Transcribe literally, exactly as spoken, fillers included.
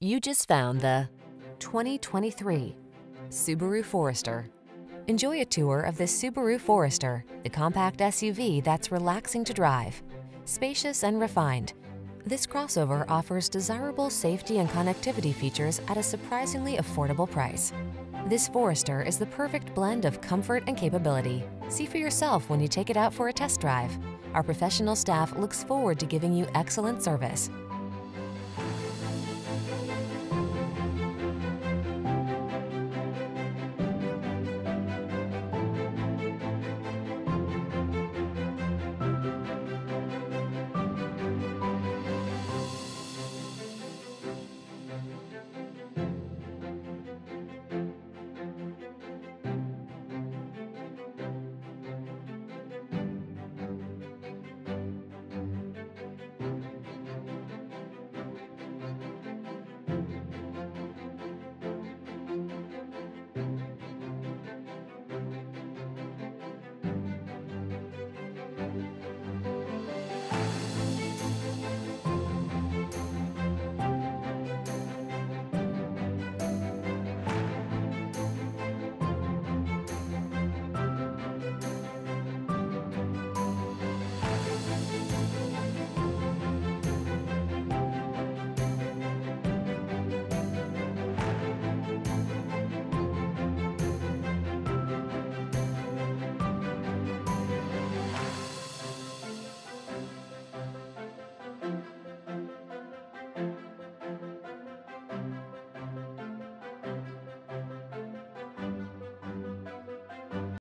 You just found the twenty twenty-three Subaru Forester. Enjoy a tour of this Subaru Forester, the compact S U V that's relaxing to drive. Spacious and refined, this crossover offers desirable safety and connectivity features at a surprisingly affordable price. This Forester is the perfect blend of comfort and capability. See for yourself when you take it out for a test drive. Our professional staff looks forward to giving you excellent service.